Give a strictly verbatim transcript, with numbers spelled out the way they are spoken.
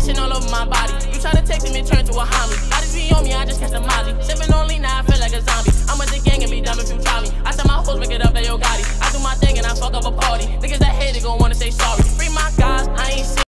itching all over my body. You try to text me, turn to a homie. Bodies be on me, I just catch a molly. Sipping on lean, now I feel like a zombie. I'm with the gang and be dumb if you try me. I tell my hoes, make it up, they yo Gotti. I do my thing and I fuck up a party. Niggas that hate it gon' wanna say sorry. Free my guys, I ain't